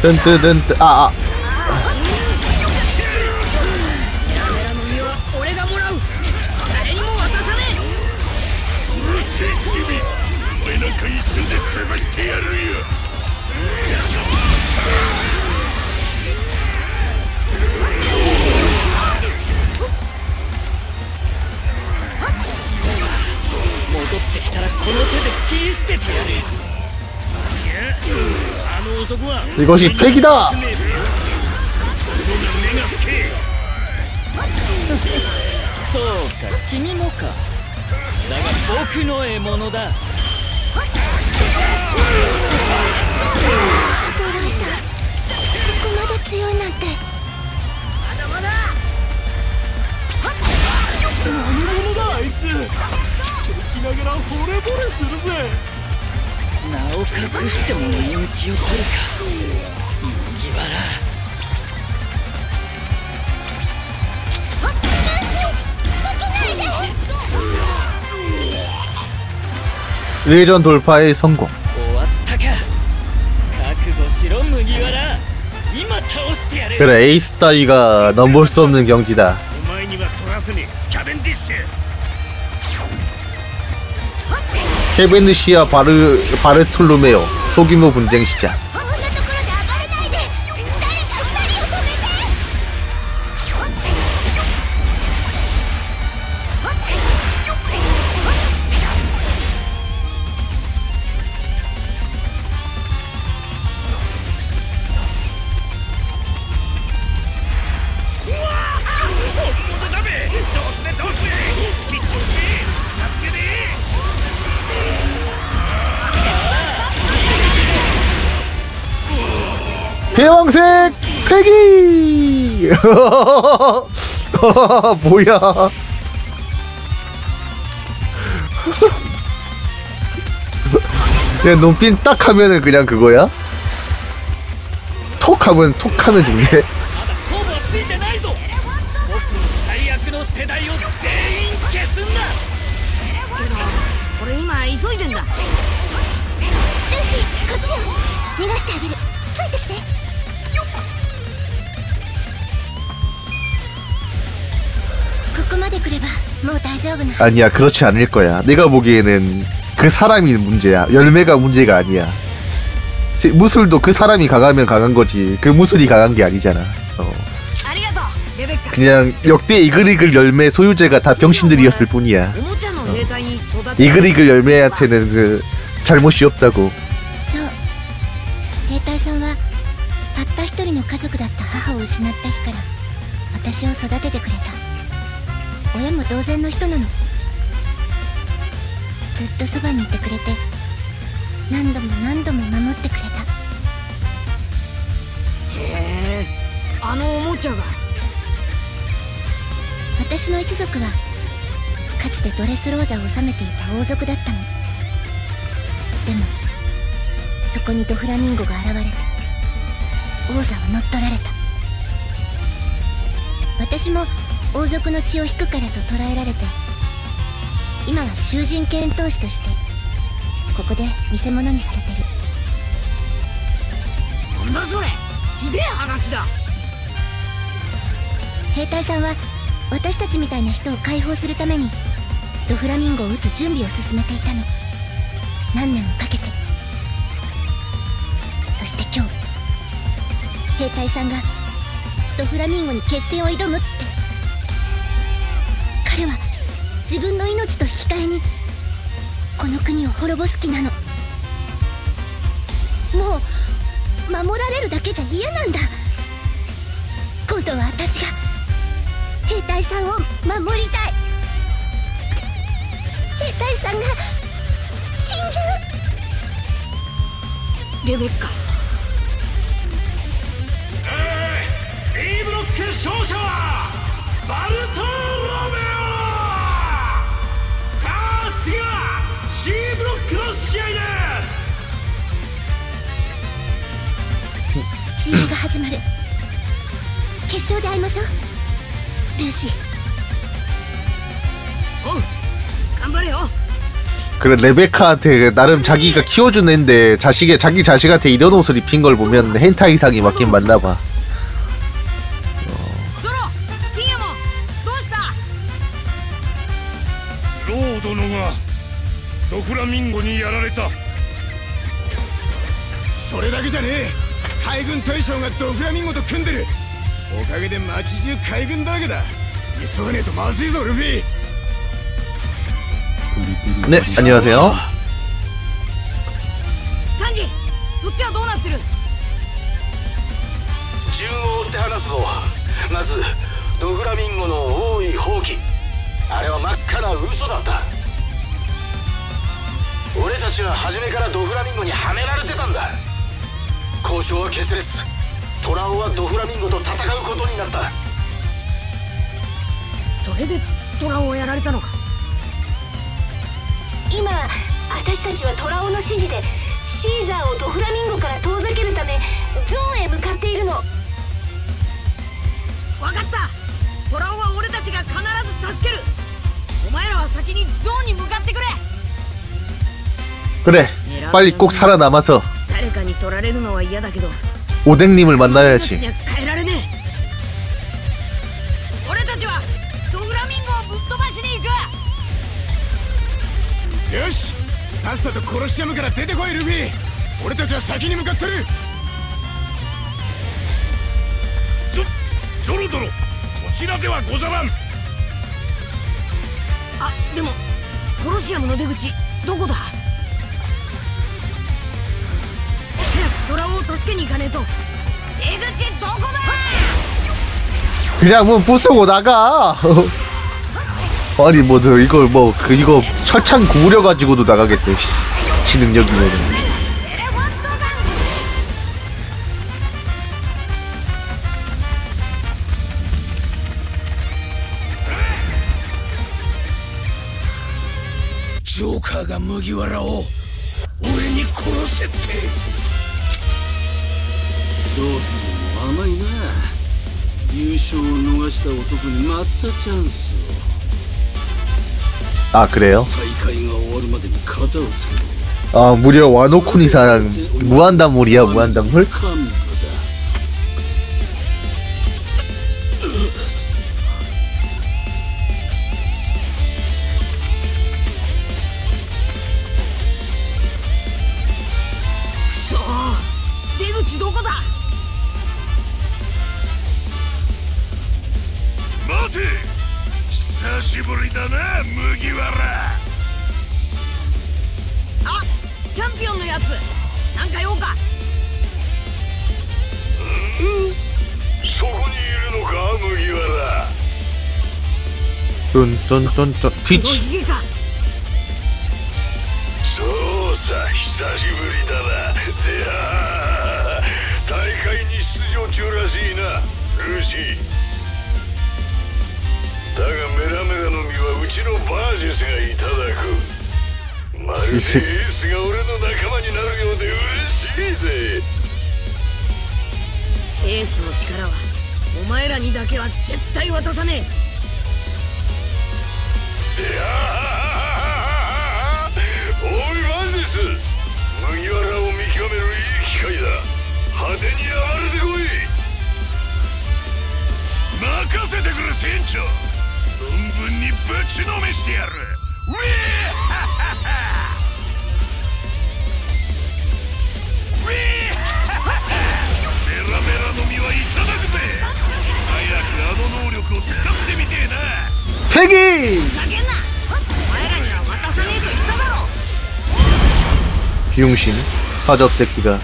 뜬뜨뜬뜨 아아 이것이 팩이다. 레전 돌파의 성공. 그래, 에이스 따위가 넘볼 수 없는 경지다. 캐벤디시와 바르툴루메오 소규모 분쟁 시작. 대왕색 패기. 뭐야? 그냥 눈빛 딱 하면은 그냥 그거야? 톡 하면 죽네. 아니야, 그렇지 않을 거야. 내가 보기에는 그 사람이 문제야. 열매가 문제가 아니야. 무술도 그 사람이 강하면 강한 거지. 그 무술이 강한 게 아니잖아. 그냥 역대 이글이글 열매 소유자가 다 병신들이었을 뿐이야. 이글이글 열매한테는 그 잘못이 없다고. 兵隊さんはたった一人の家族だった母を失った日から私を育ててくれた。親も同然の人なの。ずっとそばにいてくれて何度も何度も守ってくれた。 へえ、あのおもちゃが。 私の一族はかつてドレスローザを治めていた王族だったの。でもそこにドフラミンゴが現れて王座を乗っ取られた。私も王族の血を引くからと捕らえられて、今は囚人剣闘士としてここで見せ物にされてる。 なんだそれ、ひでえ話だ。 兵隊さんは私たちみたいな人を解放するためにドフラミンゴを撃つ準備を進めていたの。何年もかけて。そして今日兵隊さんがドフラミンゴに決戦を挑むって。彼は自分の命と引き換えにこの国を滅ぼす気なの。もう守られるだけじゃ嫌なんだ。今度は私が兵隊さんを守りたい。兵隊さんが死んじゃう。 レベッカ。 B ブロック勝者はバルトロメオ。さあ次は C ブロックの試合です。 試合が始まる。決勝で会いましょう、ルーシー。 おう、頑張れよ。 그래 레베카한테 나름 자기가 키워준 애인데 자기 자식한테 이런 옷을 입힌 걸 보면 헨타이상이 맞긴 맞나봐. ゾロピンヤモンどうした？ ロー殿がドフラミンゴにやられた。 それだけじゃねえ。海軍大将がドフラミンゴと組んでる。おかげで街中海軍だらけだ。急がねえとまずいぞルフィ。 네, 안녕하세요. サンジそっちはどうなってる？ 順を追って話すぞ。まずドフラミンゴの王位放棄、あれは真っ赤な嘘だった。俺たちは初めからドフラミンゴにはめられてたんだ。交渉は決裂。トラオはドフラミンゴと戦うことになった。 それでトラオをやられたのか。 今私たちはトラオの指示でシーザーをドフラミンゴから遠ざけるためゾーンへ向かっているの。 分かった。トラオは俺たちが必ず助ける。お前らは先にゾーンに向かってくれ。 그래, 빨리 꼭 살아남아서 誰かに取られるのは嫌だけど 오뎅님을 만나야지. 変えられねえ。俺たちはドフラミンゴをぶっ飛ばしに行く。 よし、さっさとコロシアムから出てこいルフィ。俺たちは先に向かってる。 ゾロ殿、そちらではござらん。 あ、でもコロシアムの出口どこだ？早くトラオを助けに行かねえと。出口どこだ？ 그냥 문 부수고 나가. 아니 뭐 저 이걸 뭐 그 이거 철창 구부려 가지고도 나가겠대. 지 능력이면은. 조카가麦わらを俺に殺せって。 ドーフィーも甘いな。優勝を逃した男にまたチャンスを。 아 그래요? 大会が終わるまでに型をつけろ。 아 무려 와노쿠니상 무한단물이야 무한단물? 幹部だ。 くそー、出口どこだ？ 待て、久しぶりだな麦わら。 あ、チャンピオンのやつなんか用か？ そこにいるのか麦わら。 뚠뚠뚠뚠 この 피치 ヒゲか？ そうさ、久しぶりだな。ぜあ大会に出場中らしいなルーシー。だがメラメラの実はうちのバージェスがいただく。まるでエースが俺の仲間になるようで嬉しいぜ。 エースの力はお前らにだけは絶対渡さねえ。 せあおいバージェス、麦わらを見極めるいい機会だ。派手に暴れてこい。任せてくれ船長。存分にぶちのめしてやる。ウィーハハハウィーハハハ。メラメラの実はいただくぜ。早くあの能力を使ってみてえな。 폐기! ふざけんな。お前らには渡さねえと言っただろ。 비용신 하접 새끼가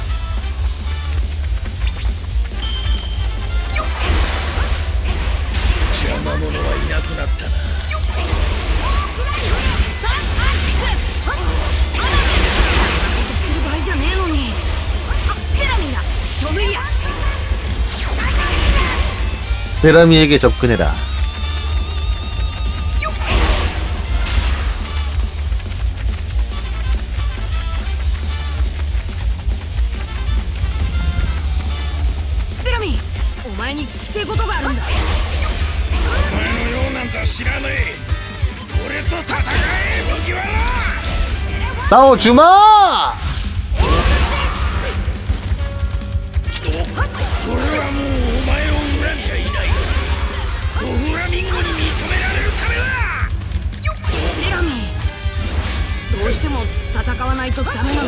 邪魔者はいなくなったな。 スターアックス。はっ、あら、してる場合じゃねえのに。あ、ペラミーだ。ちょうどいいや。 베라미에게 접근해라. 베라미, お前に聞きてえことがあるんだ。 お前のようなんざ知らねえ。俺と戦え麦わら。 싸워주마! 俺はもうお前を恨んじゃいない。ドフラミンゴに認められるためだ。 デラミー、どうしても戦わないとダメなのか。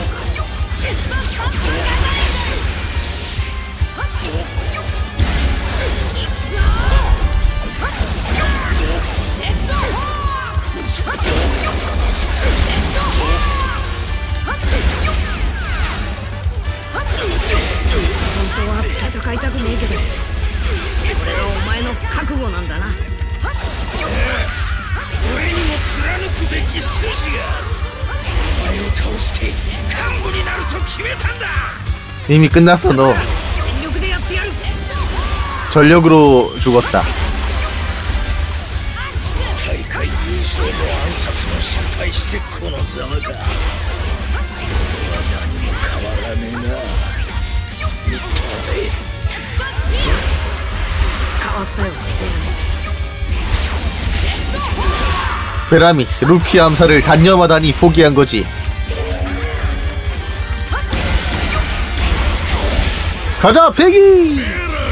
本当は戦いたくねえけど、これがお前の覚悟なんだな。 俺にも貫くべき筋がある。お前を倒して幹部になると決めたんだ。 이미 끝났어. 너 全力でやってやる。 전력으로 죽었다. 大会優勝の暗殺も失敗してこのざまか。俺は何も変わらねえな。ミッドで変わったよ、 베라미 루피 암살을 단념하다니 포기한 거지. 가자, 패기!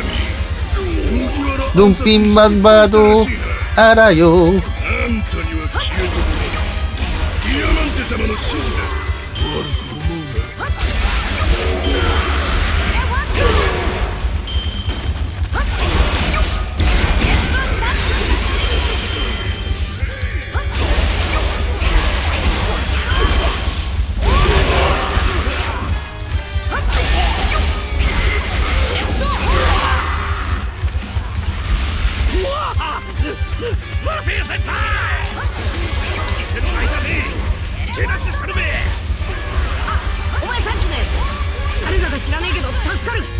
눈빛만 봐도 알아요. あんたには消えてもらう。ディアマンテ様の指示だ。悪く思うな。 ルフィ先輩！偽の愛じゃねえ。助立ちするべ。 あ、お前さっきのやつ誰だか知らねえけど助かる。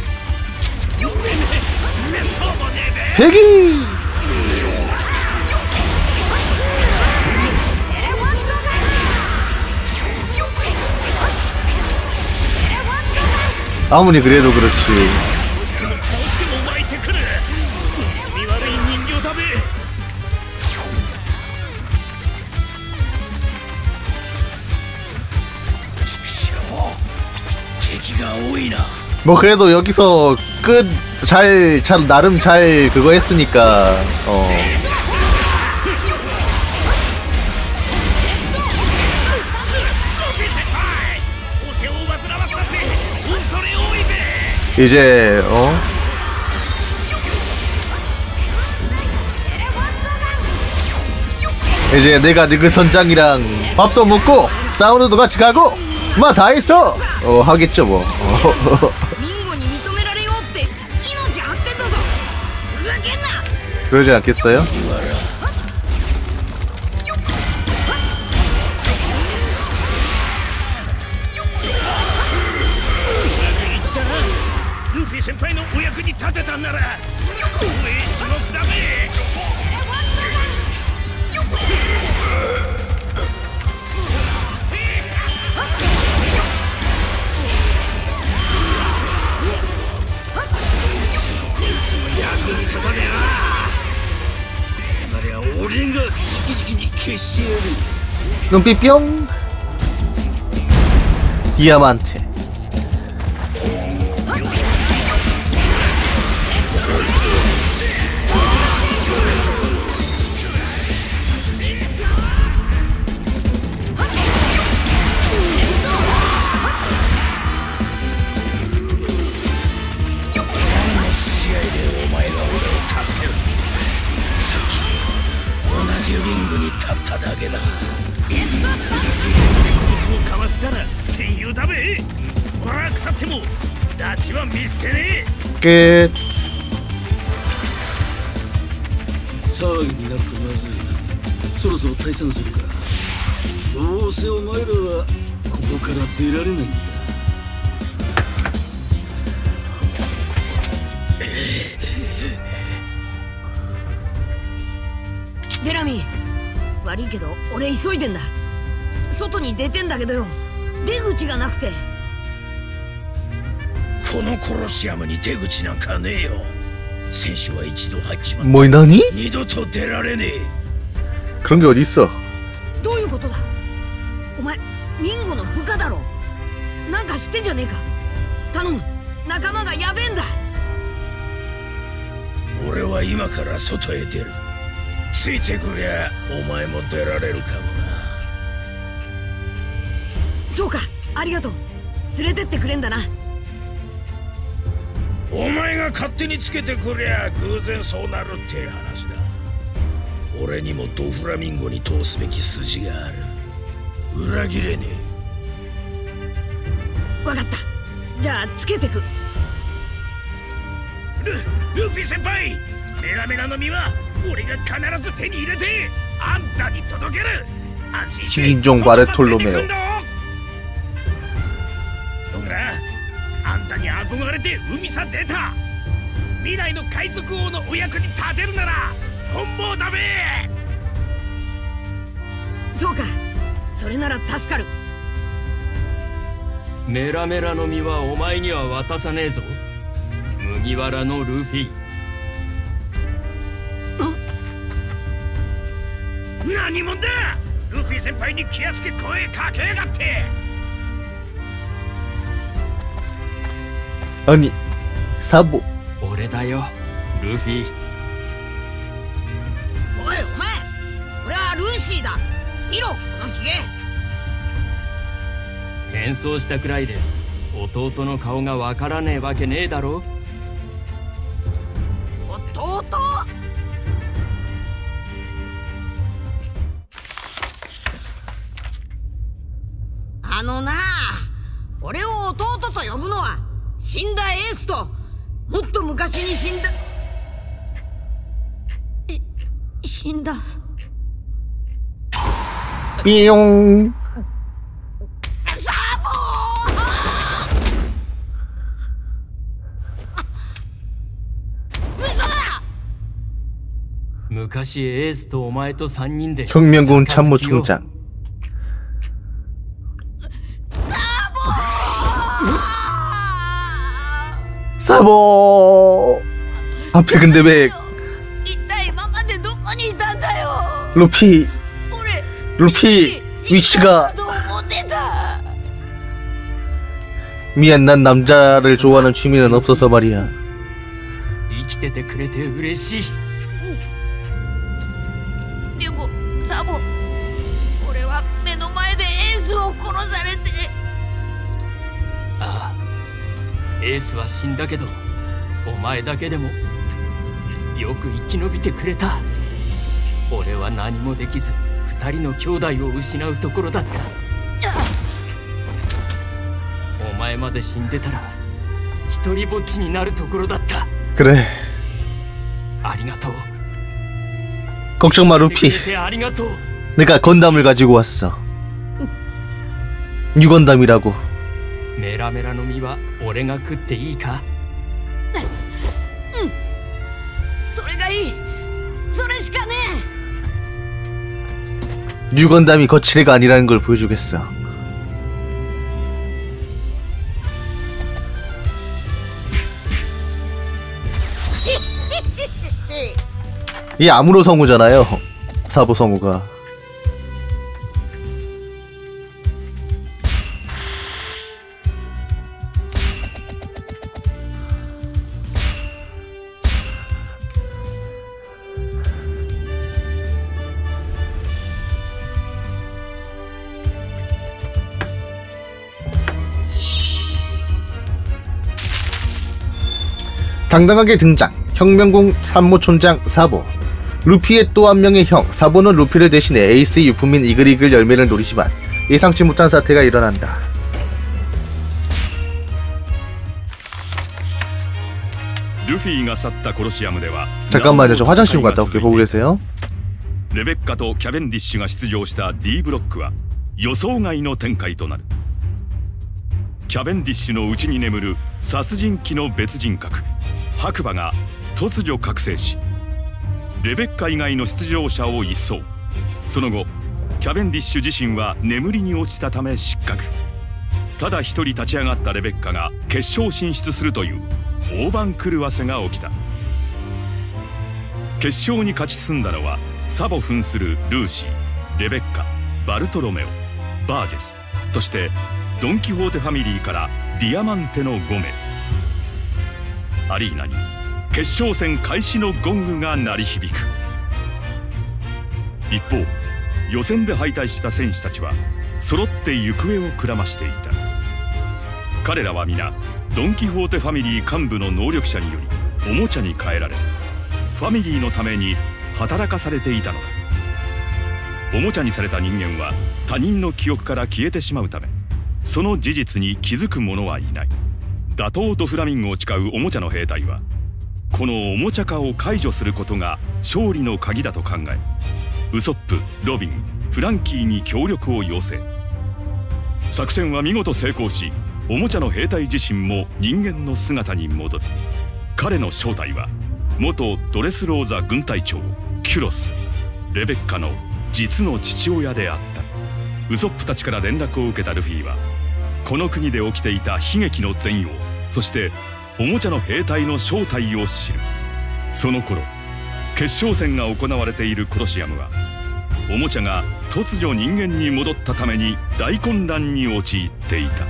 めそうもねえべ。 패기! 아무리 그래도 그렇지. どうしても湧いてくる。薄気味悪い人形だべ。 敵が多いな。 뭐 그래도 여기서 끝 잘 나름 잘 그거 했으니까 이제 이제 내가 그 선장이랑 밥도 먹고 사우나도 같이 가고 마 다 했어. 하겠죠 뭐. ミンゴに認められようって命張ってんだぞ。ふざけんな。 그러지 않겠어요? ルフィ先輩のお役に立てたんなら光栄至極だべ。 俺が直々に消してやる。 눈빛 뿅. 디아만테. 끝. 騒ぎになるとまずい。そろそろ退散するか。どうせお前らはここから出られないんだ。 デラミー、悪いけど俺急いでんだ。外に出てんだけどよ、出口がなくて。 このコロシアムに出口なんかねえよ。選手は一度入っちまった。 뭐何? 二度と出られねえ。 그런 게 어디 있어? どういうことだ。お前ミンゴの部下だろ。なんか知ってんじゃねえか。頼む、仲間がやべえんだ。 俺は今から外へ出る。ついてくりゃお前も出られるかもな。 そうか、ありがとう。連れてってくれんだな。 お前が勝手につけてくりゃ偶然そうなるって話だ。俺にもドフラミンゴに通すべき筋がある。裏切れねえ。わかった。じゃあつけてく。 ルフィ先輩、メラメラの実は俺が必ず手に入れてあんたに届ける。安心して 식인종 바르톨로메오 どうだ、あんたに憧れて海さ出た。未来の海賊王のお役に立てるなら本望だべ。 そうか、それなら助かる。 メラメラの実はお前には渡さねえぞ、麦わらのルフィ。 何者だ。ルフィ先輩に気安く声かけやがって。 아니 사보 俺だよルフィ。 おいお前、俺はルーシーだ。見ろこのヒゲ。 変装したくらいで弟の顔がわからねえわけねえだろ。 弟？あのな、俺を弟と呼ぶのは死んだエースともっと昔に死んだ死んだ 삐용 サボー。嘘だ。 昔エースとお前と3人で 혁명군 참모총장 사보 앞에 근데 왜 一体今までどこにいたんだよ。 루피 俺 루피 위치가 と思ってた。 미안 난 남자를 좋아하는 취미는 없어서 말이야. 生きててくれて嬉しい。 でもサボ、俺は目の前でエースを殺されて。 ああ、エースは死んだけどお前だけでもよく生き延びてくれた。俺は何もできず2人の兄弟を失うところだった。お前まで死んでたら一人ぼっちになるところだった。 그래 ありがとう。 걱정 마 루피 ありがとう。 내가 건담을 가지고 왔어. 유건담이라고. メラメラの実は俺が食っていいか？ うん、それがいい。それしかねえ。 유건담이 거칠애가 아니라는 걸 보여주겠어. 이 아무로 성우잖아요. 사보 성우가. 당당하게 등장. 혁명공 참모총장 사보. 루피의 또 한 명의 형 사보는 루피를 대신해 에이스의 유품인 이글이글 열매를 노리지만 예상치 못한 사태가 일어난다. 잠깐만요, 저 화장실 좀 갔다 올게요. 보고 계세요? レベッカとキャベンディッシュが出場した D ブロックは予想外の展開となる。キャベンディッシュの内に眠る殺人鬼の別人格白馬が突如覚醒し、レベッカ以外の出場者を一掃。その後キャベンディッシュ自身は眠りに落ちたため失格。ただ一人立ち上がったレベッカが決勝進出するという大番狂わせが起きた。決勝に勝ち進んだのはサボ扮するルーシー、レベッカ、バルトロメオ、バージェス、 そしてドン・キホーテファミリーからディアマンテの5名。アリーナに決勝戦開始のゴングが鳴り響く。一方、予選で敗退した選手たちは揃って行方をくらましていた。彼らは皆ドン・キホーテファミリー幹部の能力者によりおもちゃに変えられ、ファミリーのために働かされていたのだ。おもちゃにされた人間は他人の記憶から消えてしまうため、その事実に気づく者はいない。打倒ドフラミンゴを誓うおもちゃの兵隊はこのおもちゃ化を解除することが勝利の鍵だと考え、ウソップ、ロビン、フランキーに協力を要請。作戦は見事成功し、おもちゃの兵隊自身も人間の姿に戻る。彼の正体は元ドレスローザ軍隊長キュロス、レベッカの実の父親であった。ウソップたちから連絡を受けたルフィはこの国で起きていた悲劇の全容、そしておもちゃの兵隊の正体を知る。その頃、決勝戦が行われているコロシアムはおもちゃが突如人間に戻ったために大混乱に陥っていた。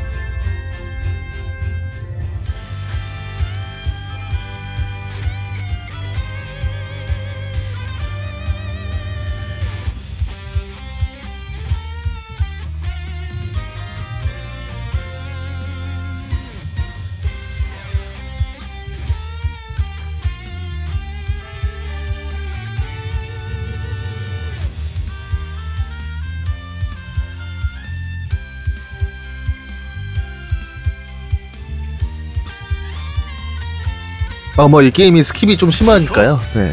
뭐 이 게임이 스킵이 좀 심하니까요. 네.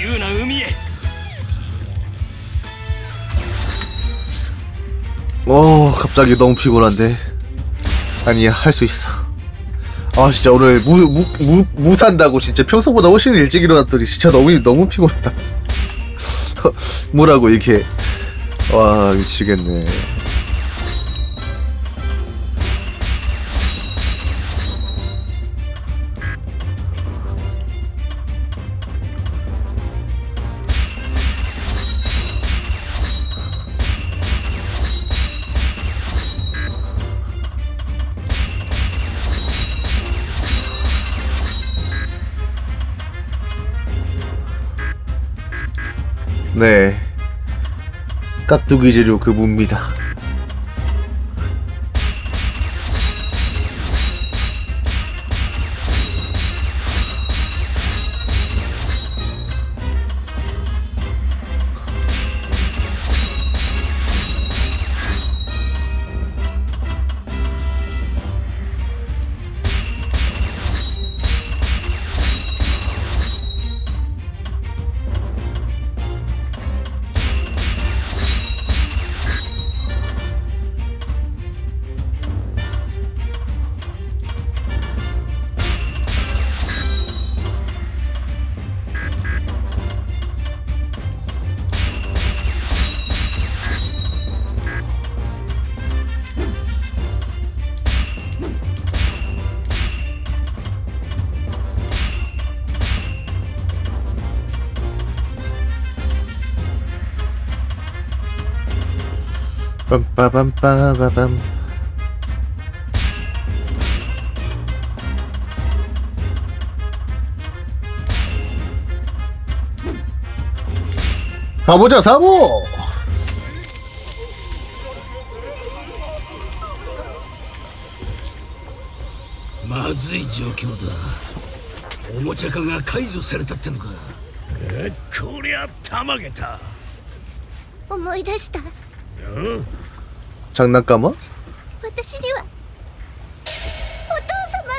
갑자기 너무 피곤한데. 아니야, 할 수 있어. 아, 진짜 오늘 무산다고 진짜 평소보다 훨씬 일찍 일어났더니 진짜 너무 피곤하다. 뭐라고 이렇게. 와, 미치겠네. 네, 깍두기 재료 그 무입니다. 빰빠밤빠바밤. 가보자, 사보! まずい状況だ。おもちゃ化が解除されたってのか。こりゃたまげた。 思い出した。 장난감아? 私にはお父様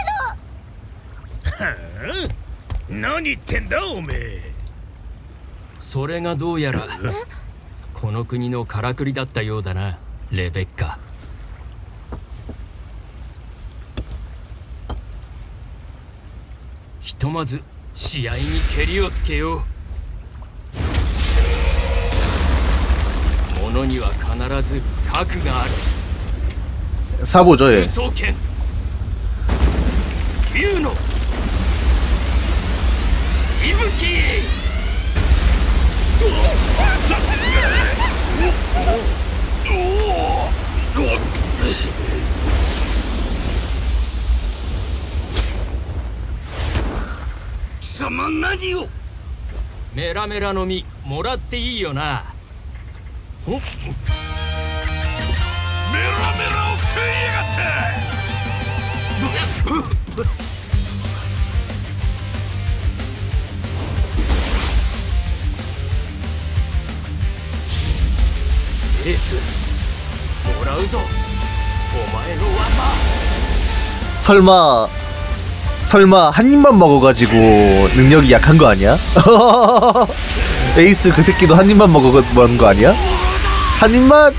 がいたの。 何言ってんだおめえ。 それがどうやらこの国のからくりだったようだな、レベッカ。ひとまず試合にけりをつけよう。 ものには必ず核がある。 사보죠, 예. 竜の息吹。 おお。 貴様何を。 メラメラの実もらっていいよな。おっ、 メラメラを食いやがって。 エース、もらうぞ、お前の技。 설마 한 입만 먹어가지고 능력이 약한 거 아니야? 에이스 그 새끼도 한 입만 먹은 거 아니야? 한 입만?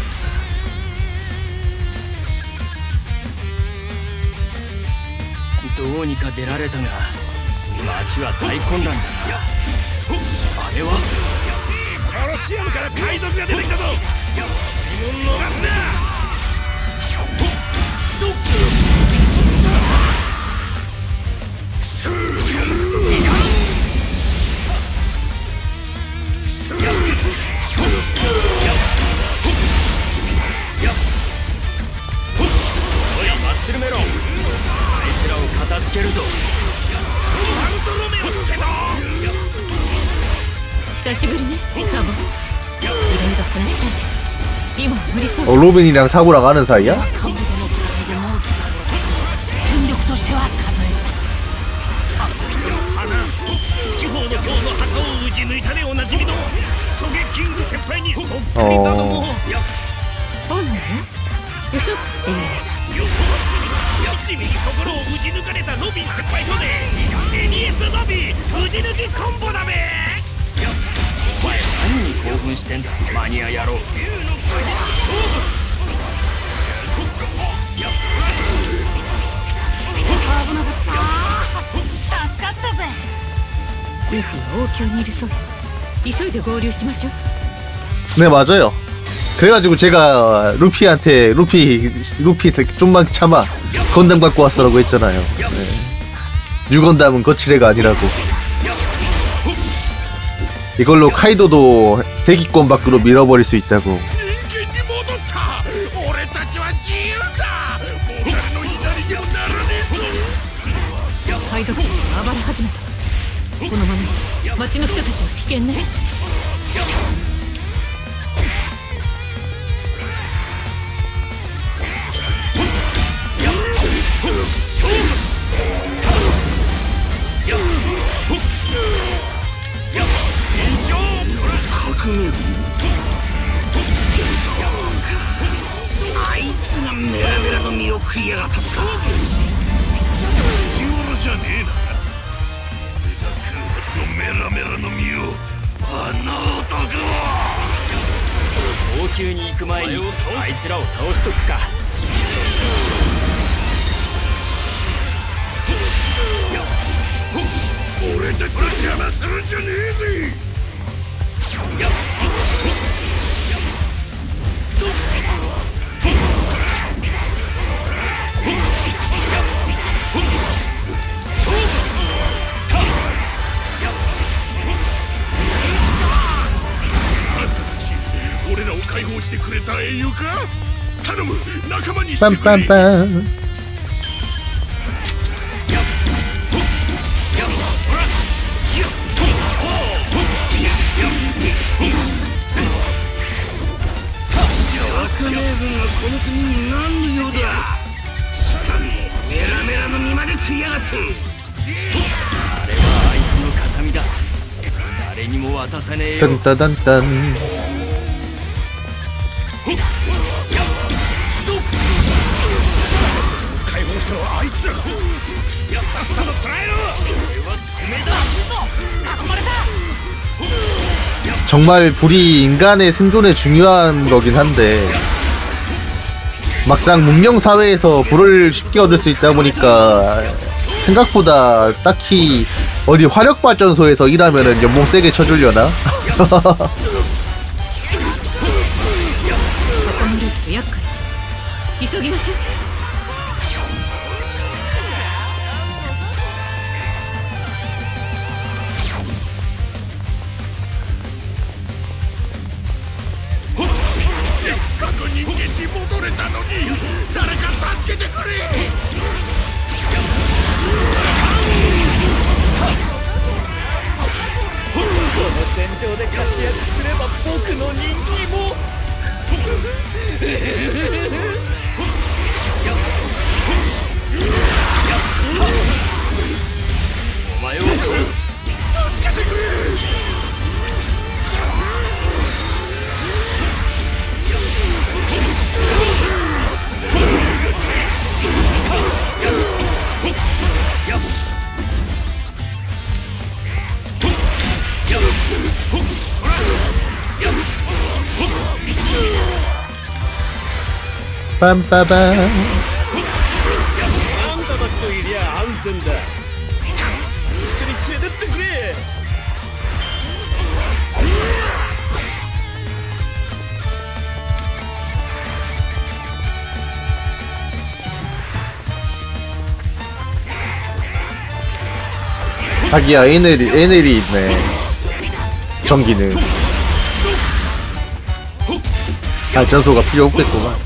どうにか出られたが街は大混乱だ。あれはコロシアムから海賊が出てきたぞ。自分逃すな。 おいマッスルメロン、あいつらを片付けるぞ。 久しぶりね、サボ。いろいろ話したいけど今は無理そうだ。 로빈이랑 사고랑 아는 사이야? 戦力としては数える。 地方の今日の旗を打ち抜いたでおなじみのチョゲキング先輩にそっくりだとも。 本能嘘っていう 1ミリ心を打ち抜かれたロビン先輩とで NES ロビン打ち抜きコンボだべ。 お前何に興奮してんだマニア野郎。 危なかった。助かったぜ。ルフは王宮にいるそうよ。急いで合流しましょう。 네 맞아요. 그래가지고 제가 루피한테 루피 좀만 참아 건담 갖고 왔어라고 했잖아요. 네. 유건담은 거칠애가 아니라고. 이걸로 카이도도 대기권 밖으로 밀어버릴 수 있다고. 海賊たちが暴れ始めた。このままじゃ町の人たちは危険ね。 革命あいつがメラメラの実を食いやがったさ。じゃねえな。俺が空発のメラメラの実をあの男は。 王宮に行く前にあいつらを倒しとくか。 俺たちの邪魔するんじゃねえぜ。俺らを解放してくれた英雄か。頼む、仲間にしてくれ。 빰빰빰. 革命軍がこの国に何の用だ。しかもメラメラの実まで食いやがって。 あれはあいつの形見だ。誰にも渡さねえよ。 딴따단딴. 解放したのはあいつら。さっさと捕らえろ。俺は爪だ。囲まれた。 정말 불이 인간의 생존에 중요한 거긴 한데 막상 문명 사회에서 불을 쉽게 얻을 수 있다 보니까 생각보다 딱히 어디 화력 발전소에서 일하면은 연봉 세게 쳐주려나? 戦場で活躍すれば僕の人気もお前を殺す。助けてくれ。 パンパパン。 あんたたちといりゃ安全だ。一緒に連れてってくれ。 자기야 에넬이 있네. 전기는 발전소가 필요 없겠구만.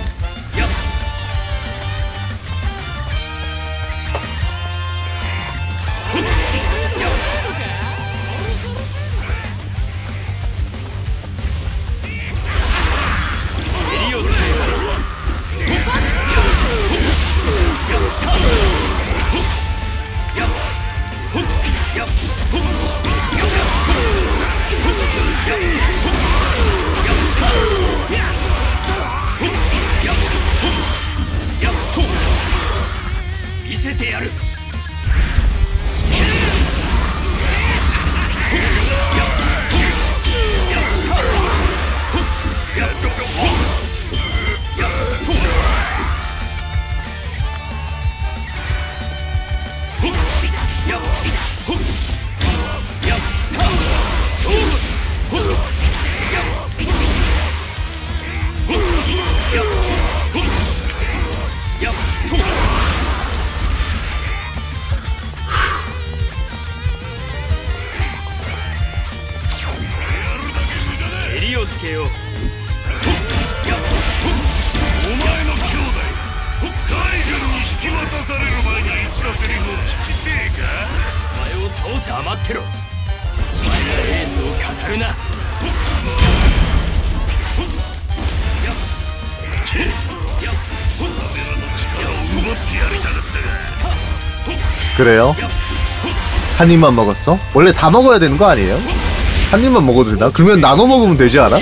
그래요? 한 입만 먹었어? 원래 다 먹어야 되는 거 아니에요? 한 입만 먹어도 되나? 그러면 나눠 먹으면 되지 않아?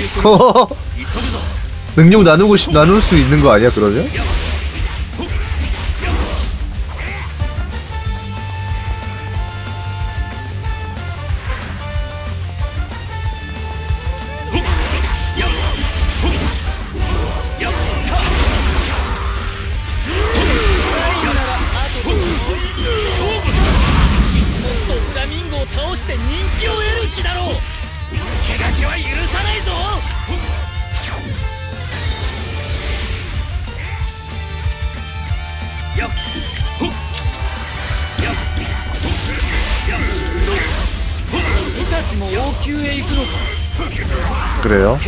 능력 나눌 수 있는 거 아니야 그러면? 그래요?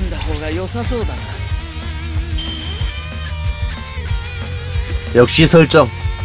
역시 설정.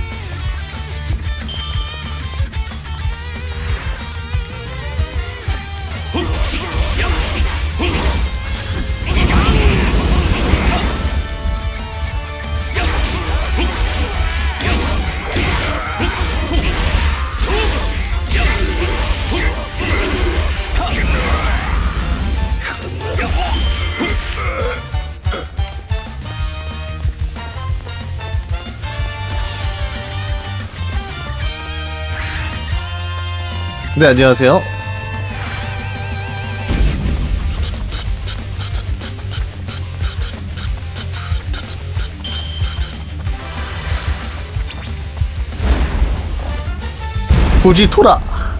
네, 안녕하세요. 후지토라.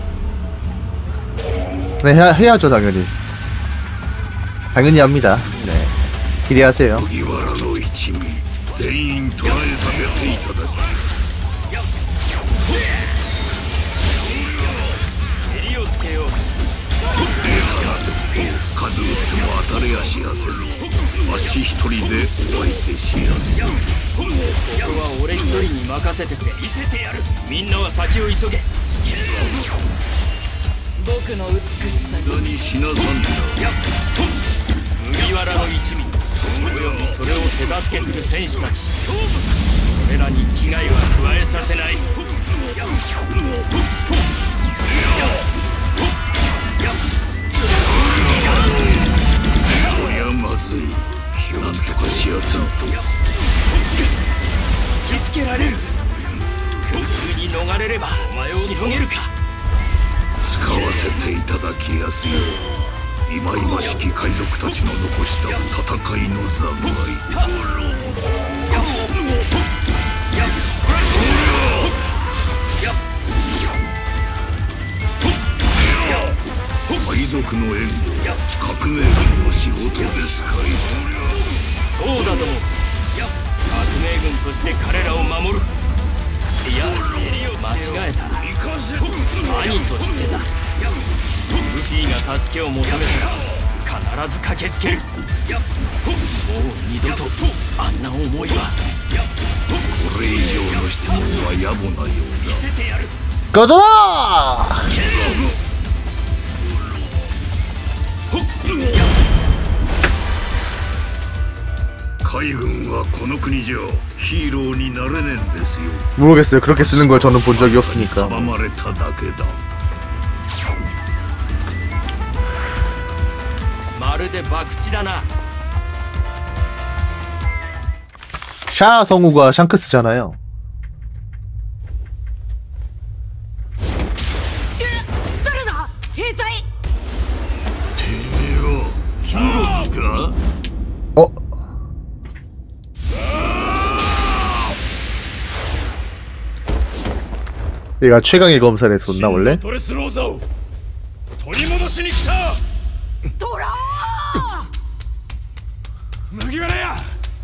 네, 해야죠 당연히. 당연히 합니다. 네, 기대하세요. 僕の美しさに何しなさんだ。 麦わらの一味およびそれを手助けする戦士たち、それらに危害は加えさせない。 こりゃまずい。なんとかしやせんと。 引きつけられる。空中に逃れればお前をしのげるか。 使わせていただきやすよ。忌々しき海賊たちの残した戦いの残骸。海賊の援護、革命軍の仕事ですかい。 そうだとも。革命軍として彼らを守る。いや、間違えた。兄としてだ。ルフィが助けを求めたら必ず駆けつける。もう二度とあんな思いは。 これ以上の質問は野暮なようだ。 見せてやる。 ガジャラ海軍はこの国じゃヒーローになれねえんですよ。 모르겠어요. 그렇게 쓰는 걸 저는 본 적이 없으니까. 阻まれただけだ。 まるで博打だな。 샤 성우가 샹크스잖아요. 誰だ兵隊。 てめえはジュロスか。 얘가 최강의 검사를 뒀나 원래? ドレスローザを取り戻しに来た。 トラオ麦わらや。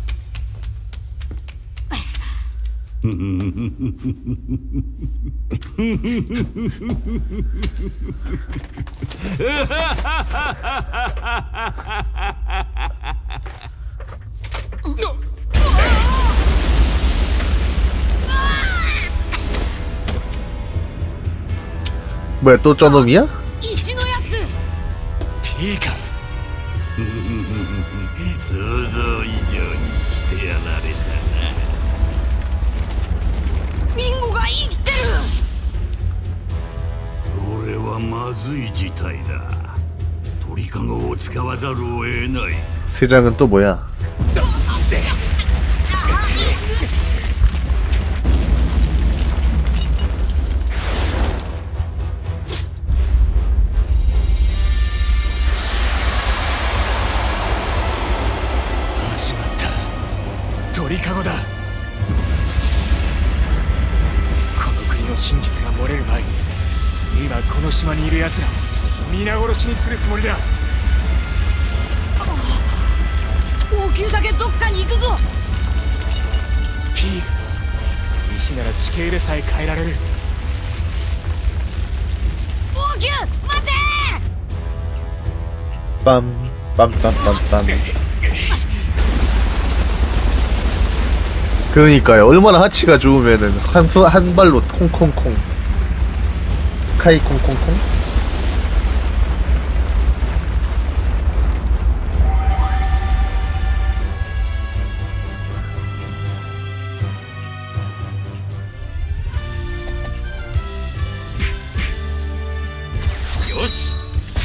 뭐야 또 저놈이야? 石のやつ。 ピーカ。想像以上にしてやられたな。 ミンゴが生きてる。 俺はまずい事態だ。鳥かごを使わざるを得ない。 세장은 또 뭐야? 빰빰빰빰빰빰. 그러니까요. 얼마나 하치가 좋으면은 한 발로 콩콩콩. 스카이 콩콩콩. 요시.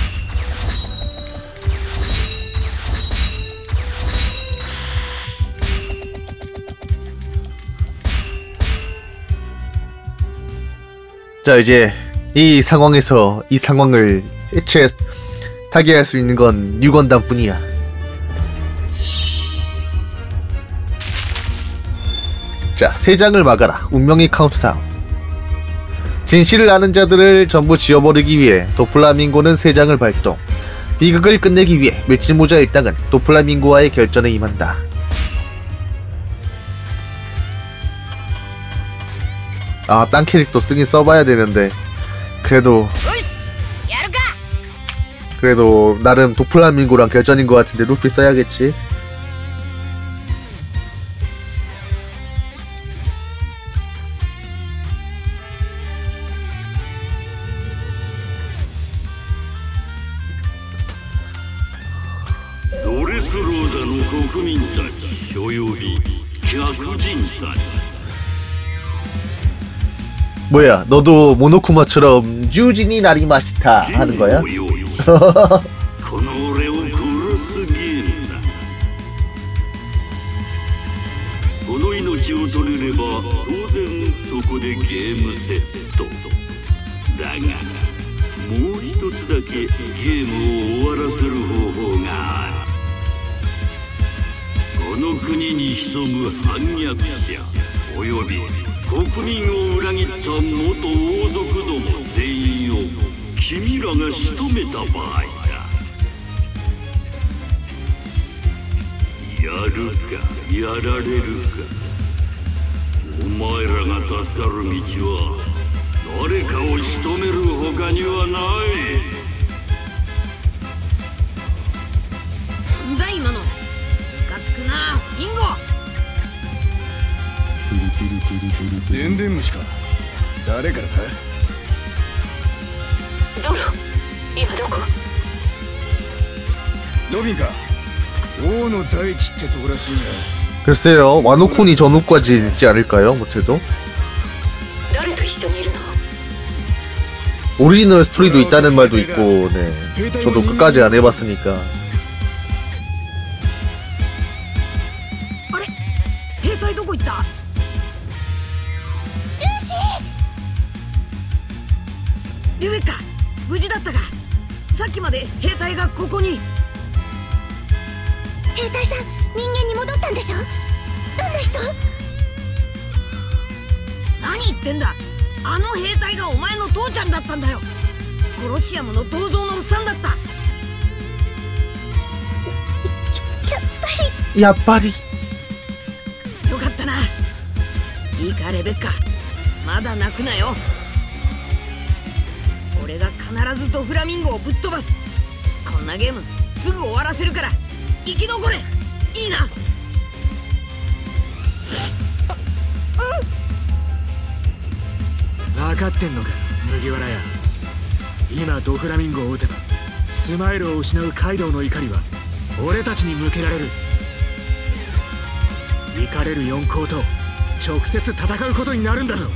자 이제 이 상황에서 이 상황을 타개할 수 있는 건 유건단 뿐이야. 자, 3장을 막아라. 운명의 카운트다운. 진실을 아는 자들을 전부 지워버리기 위해 도플라밍고는 3장을 발동. 비극을 끝내기 위해 멸치모자 일당은 도플라밍고와의 결전에 임한다. 아, 딴 캐릭터 쓰긴 써봐야 되는데 그래도 나름 도플라밍고랑 결전인 것 같은데 루피 써야겠지. レスローザの国民たちおよび客人たち 뭐야, 너도 모노쿠마처럼 유진이 나리마시타 하는 거야? この俺を殺すゲームだこの命を取れれば当然そこでゲームセットだがもう一つだけゲームを終わらせる方法があるこの国に潜む反逆者および国民を裏切った元王族ども全員を君らが仕留めた場合だやるかやられるかお前らが助かる道は誰かを仕留める他にはないなんだ今のムカつくなビンゴでんでん虫か誰からだゾロ今どこロビンか王の大地ってとこらしいな 글쎄요, 와노쿤이 전후까지 있지 않을까요? 못해도 誰と一緒にいるの 오리지널 스토리도 있다는 말도 있고, 네. 저도 끝까지 안 해봤으니까. あれ兵隊どこ行ったルーシーリベッカ無事だったかさっきまで兵隊がここに兵隊さん人間に戻ったんでしょどんな人何言ってんだあの兵隊がお前の父ちゃんだったんだよコロシアムの銅像のおっさんだったやっぱりよかったないいかレベッカまだ泣くなよ俺が必ずドフラミンゴをぶっ飛ばすこんなゲームすぐ終わらせるから生き残れいいな分かってんのか麦わらや今ドフラミンゴを撃てばスマイルを失うカイドウの怒りは俺たちに向けられる怒れる四皇と直接戦うことになるんだぞ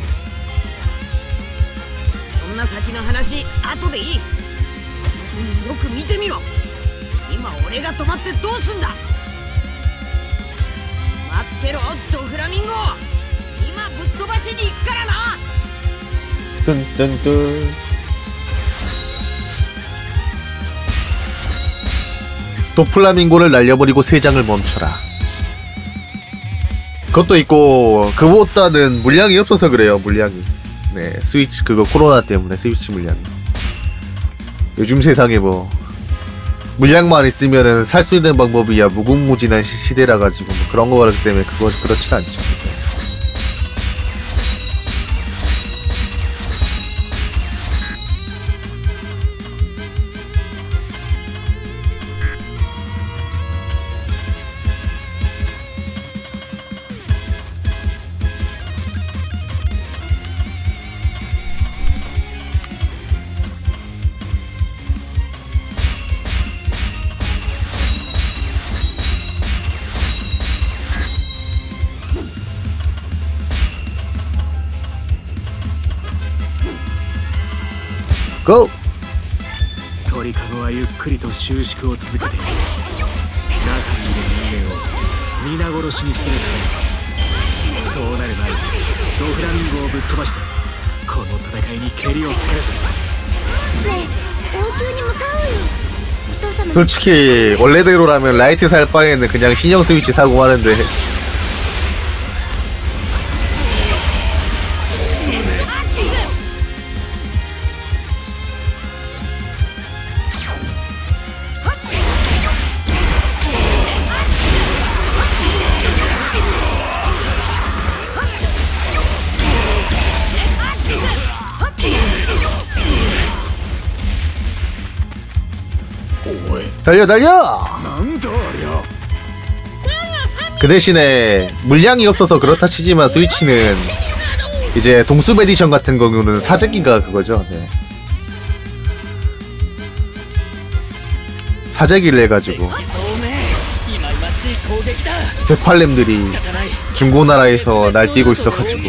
そんな先の話後でいいよく見てみろ今俺が止まってどうすんだ待ってろドフラミンゴ今ぶっ飛ばしに行くからな 뜬뜬뜬 도플라밍고를 날려버리고 세 장을 멈춰라. 그것도 있고 그보다는 물량이 없어서 그래요. 물량이. 네, 스위치 그거 코로나 때문에 스위치 물량이. 요즘 세상에 뭐 물량만 있으면은 살 수 있는 방법이야 무궁무진한 시대라 가지고 뭐 그런 거 그렇기 때문에 그거 그렇진 않죠. GO! 鳥かごはゆっくりと収縮を続けている中にいる人間を皆殺しにするためそうなる前にドフラミンゴをぶっ飛ばしてこの戦いにけりをつけるぜねえ王宮に向かおうよお父様 솔직히 원래대로라면 라이트 살 바에는 그냥 신형 스위치 사고 하는데 달려 달려! 그 대신에 물량이 없어서 그렇다 치지만 스위치는 이제 동숲 에디션 같은 경우는 사재기가 그거죠. 네. 사재기를 해가지고 대팔렘들이 중고나라에서 날뛰고 있어가지고.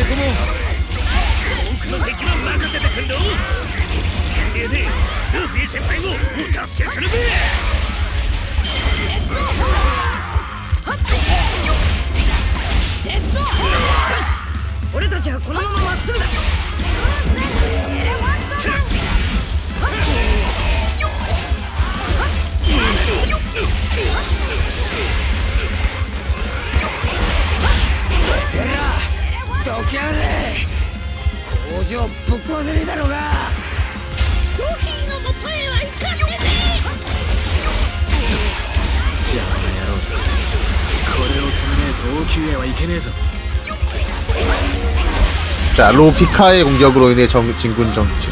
자, 로피카의 공격으로 인해 진군 정지.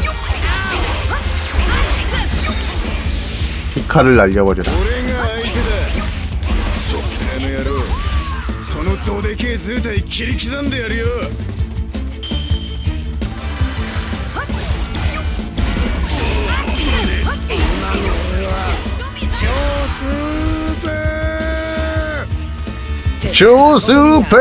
피카를 날려버려라. 조스페!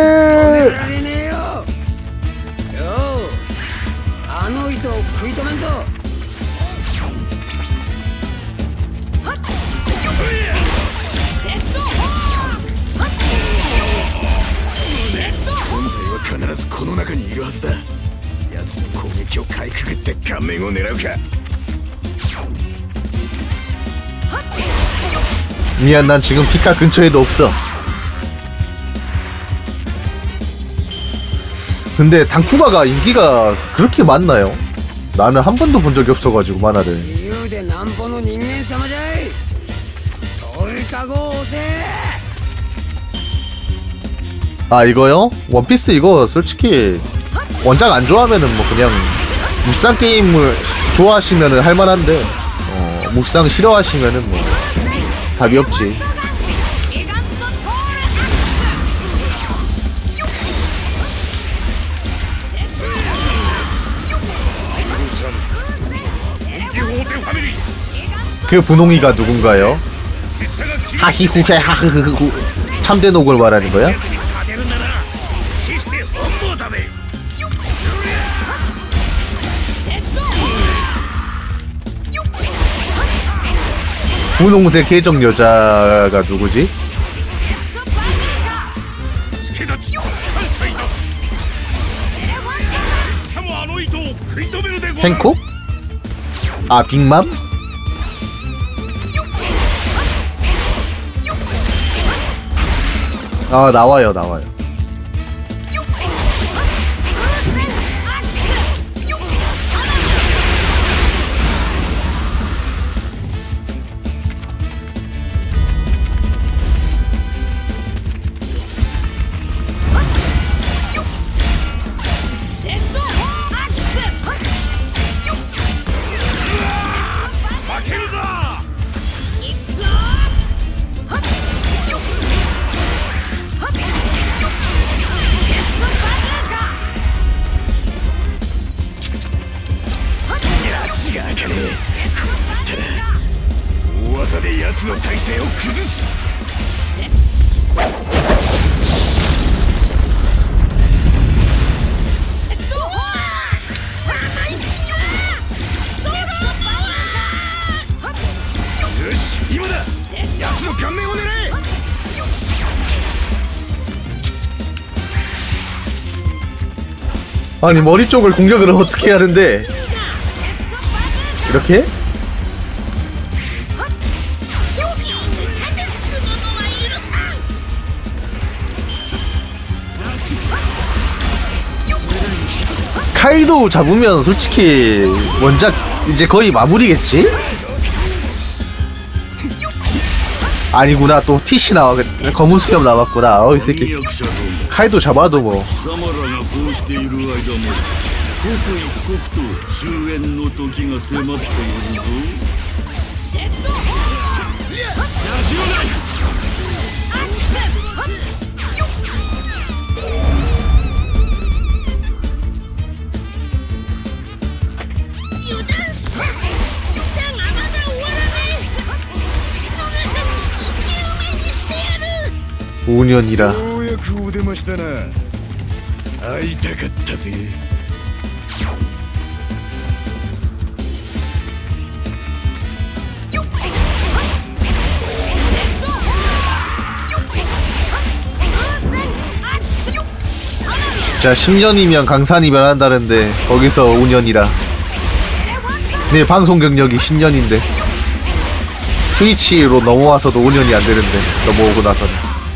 미안, 난 지금 피카 근처에도 없어. 근데 당쿠가가 인기가 그렇게 많나요? 나는 한 번도 본 적이 없어가지고 만화를. 아, 이거요? 원피스 이거 솔직히 원작 안 좋아하면은 뭐 그냥 묵상 게임을 좋아하시면은 할만한데 묵상 싫어하시면은 뭐 답이 없지. 그 분홍이가 누군가요? 하히후헤 하흐흐후 참된 옥을 말하는 거야? 분홍색 계정 여자가 누구지? 펜코? 아, 빅맘? 아, 나와요. 아니, 머리 쪽을 공격을 어떻게 하는데? 이렇게? 카이도 잡으면 솔직히 원작 이제 거의 마무리겠지? 아니구나, 또 티시 나와. 검은 수염 나왔구나. 이 새끼 카이도 잡아도 뭐. 5년이라. ようやくお出ましだな。会いたかったぜ。 자, 10년이면 강산이 변한다는데 거기서 5년이라. 내 방송 경력이 10년인데 스위치로 넘어와서도 5년이 안 되는데, 넘어오고 나서는.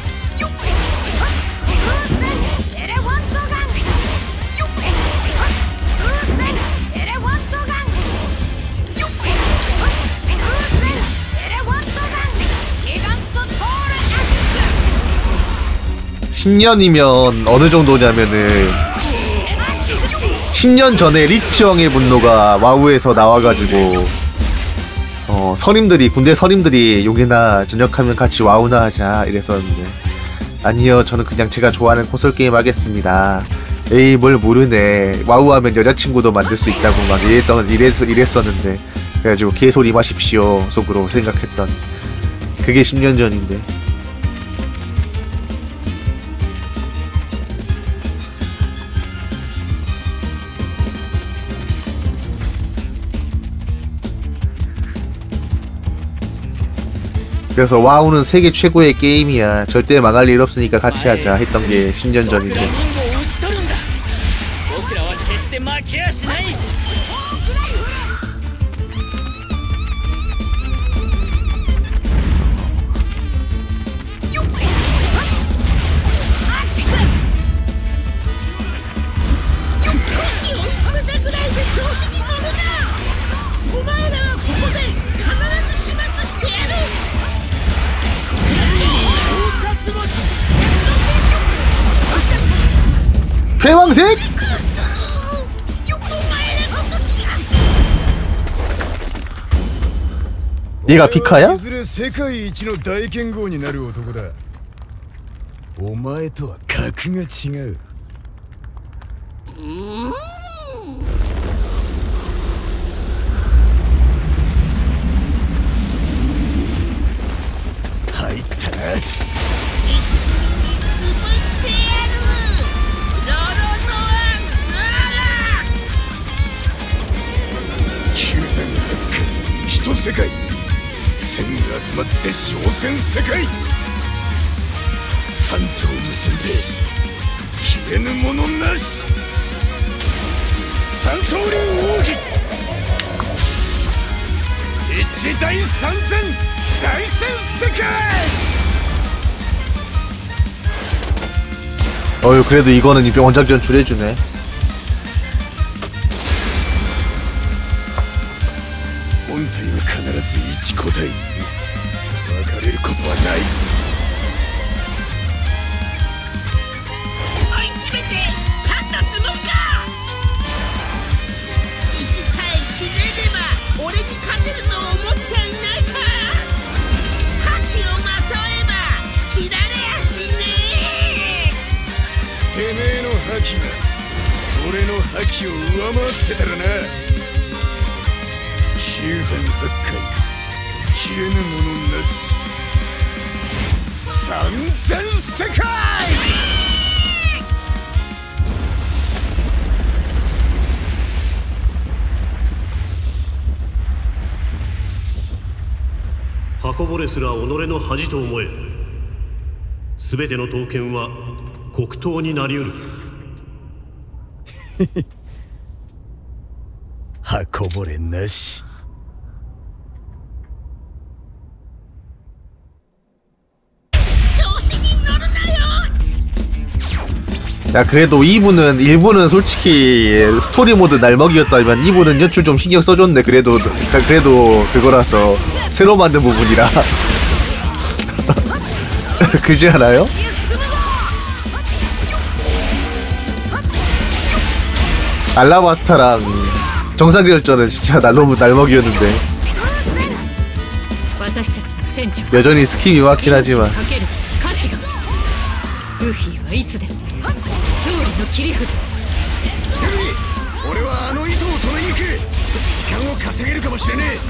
(10년이면) 어느 정도냐면은 10년 전에 리치 형의 분노가 와우에서 나와가지고 선임들이, 군대 선임들이 용이나 전역하면 같이 와우나 하자 이랬었는데, 아니요, 저는 그냥 제가 좋아하는 콘솔 게임 하겠습니다. 에이, 뭘 모르네, 와우 하면 여자친구도 만들 수 있다고 막 이랬었는데, 그래가지고 개소리 마십시오 속으로 생각했던 그게 10년 전인데. 그래서 와우는 세계 최고의 게임이야, 절대 망할 일 없으니까 같이 하자 했던 게 10년 전인데. 패왕색? 얘가 피카야? いずれ世界一の大剣豪になる男だ。お前とは格が違う。入ったな。一世界、千が集まって商戦世界、三条結んで消えぬものなし。三刀流奥義、一大三千大戦世界。 어휴, 그래도 이거는 원작 전출해주네. 本体は必ず一個体。別れることはない。 追い詰めて勝ったつもりか。石さえひねれば俺に勝てると思っちゃいないか。覇気をまとえば切られやしねえ。 てめえの覇気が俺の覇気を上回ってたらな。九千八回消えぬものなし。三千世界。 刃れすら己の恥と思え。すべての刀剣は黒刀になりうる。 刃こぼれなし。 야, 그래도 2부는 1부는 솔직히 스토리 모드 날먹이었다면 2부는 연출 좀 신경 써줬네. 그래도 그거라서 새로 만든 부분이라. 그지 않아요? 알라바스타랑 정상결전은 진짜 너무 날먹이었는데 여전히 스킵이 많긴 하지만. 俺はあの糸を止めに行く。時間を稼げるかもしれねえ。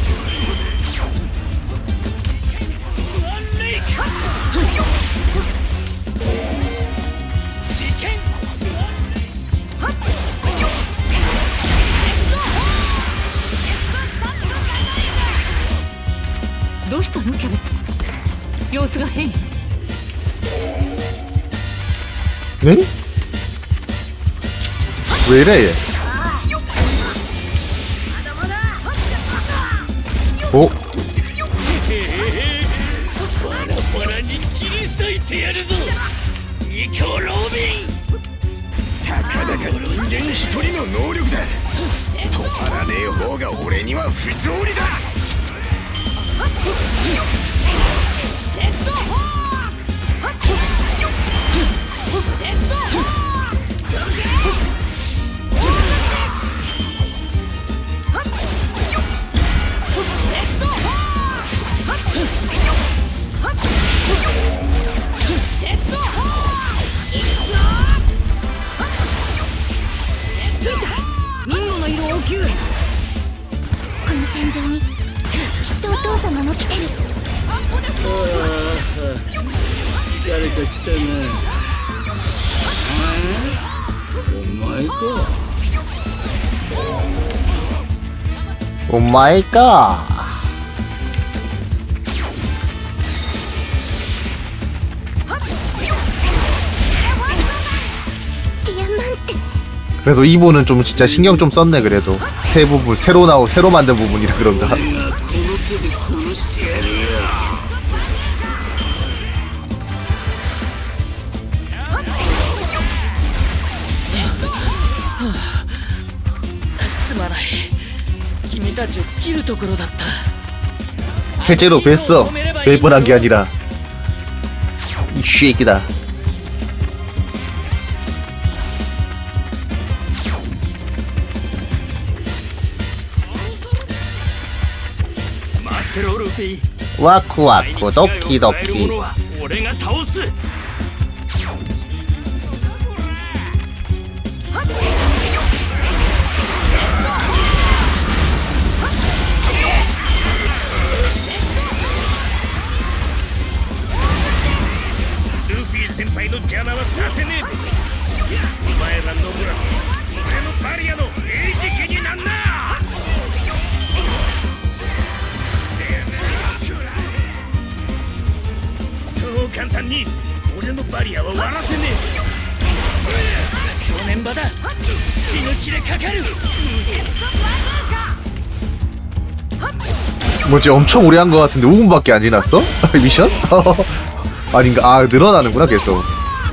どうしたのキャベツ様子が変。 ね왜 이래 얘. 어? バラに切り裂いてやるぞニコ・ロビン。 たかだか人間一人の能力だ。止まらねえ方が俺には不条理だ。 レッドホークレッドホークこの戦場にきっとお父様も来てる。 誰か来たな。お前か。 お前か。그래도 2부는 좀 진짜 신경 좀 썼네. 그래도 새 부분 새로 만든 부분이라 그런가. 실제로 뵀어. 뵐 뻔한 게 아니라 이 쉐이키다. 와쿠와쿠 도끼도끼. 俺が倒す。ルフィ先輩の邪魔はさせねえ。お前らのブラス俺のバリアの餌食になんな。そう簡単に俺のバリアは割らせねえ。正念場だ。死ぬ気でかかる。 뭐지 엄청 오래 한 것 같은데 5분밖에 안 지났어? 미션? 아닌가? 아 늘어나는구나 계속.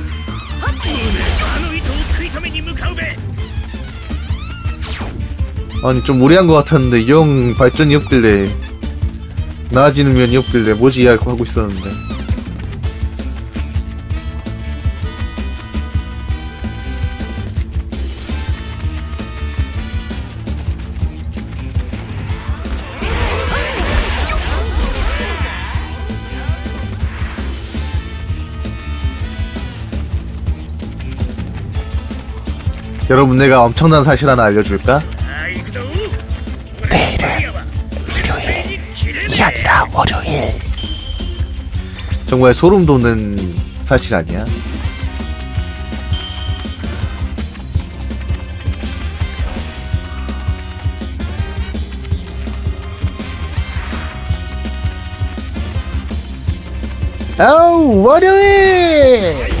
아니 좀 오래 한 것 같았는데 영 발전이 없길래 나아지는 면이 없길래 뭐지 하고 하고 있었는데. 여러분 내가 엄청난 사실 하나 알려줄까? 내일은 일요일이 아니라 월요일. 정말 소름 돋는 사실 아니야? 아우 월요일!